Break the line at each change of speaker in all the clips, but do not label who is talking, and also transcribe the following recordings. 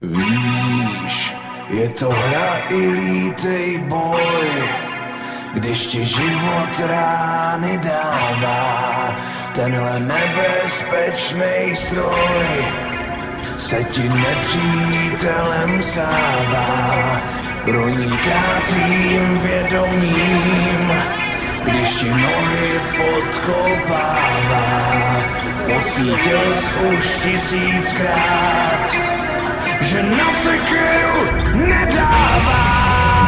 Víš, je to hra i lítej boj, když ti život rány dává. Tenhle nebezpečnej stroj se ti nepřítelem stává, proniká tvým vědomím, když ti nohy podkopává. Pocítil jsi už 1000krát, že na sekeru nedává.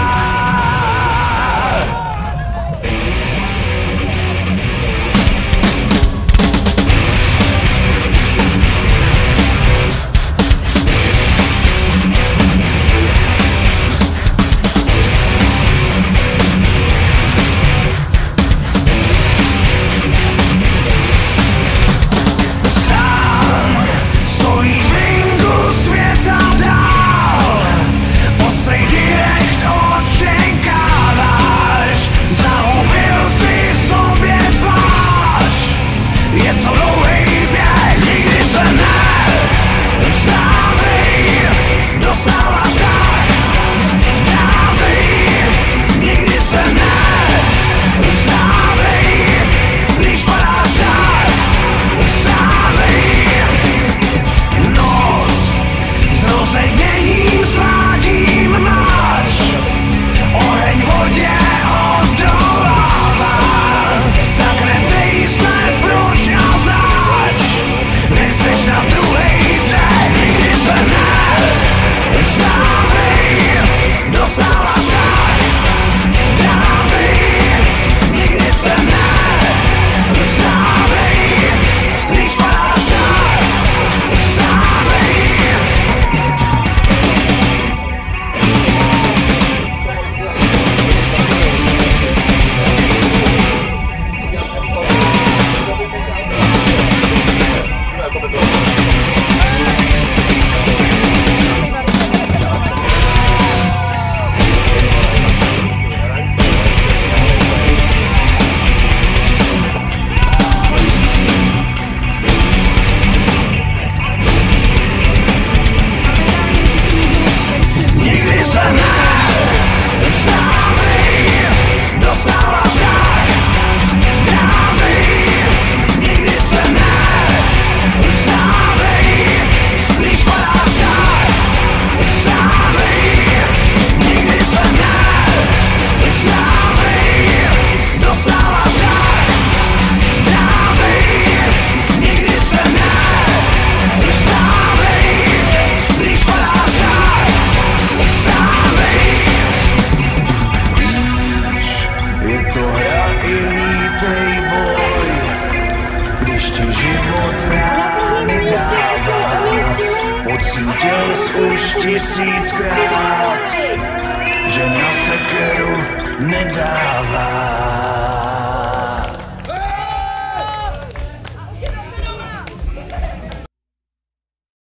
Pocítil jsi už 1000krát, že na sekeru nedává.